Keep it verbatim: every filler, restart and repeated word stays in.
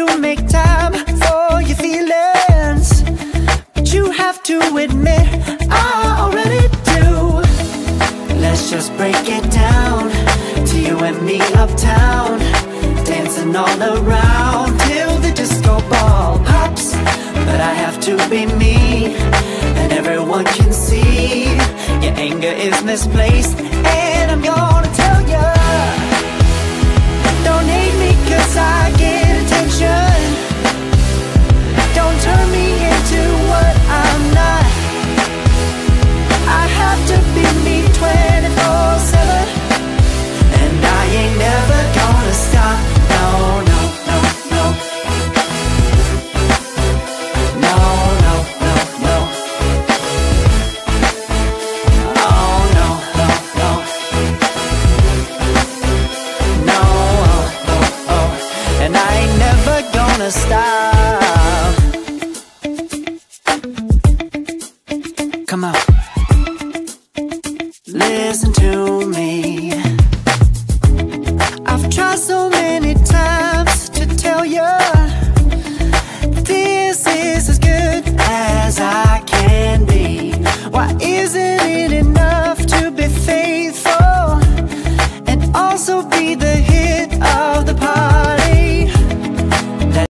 to make time for your feelings, but you have to admit I already do. Let's just break it down to you and me uptown, dancing all around till the disco ball pops. But I have to be me, and everyone can see your anger is misplaced, and I'm gonna tell ya, don't hate me cause I get attention. Don't turn me into what I'm not. I have to be me twenty-four seven, and I ain't never gonna stop. No, no, no, no. No, no, no, no. Oh, no, no, no. No, oh, oh, oh. And I ain't never gonna stop.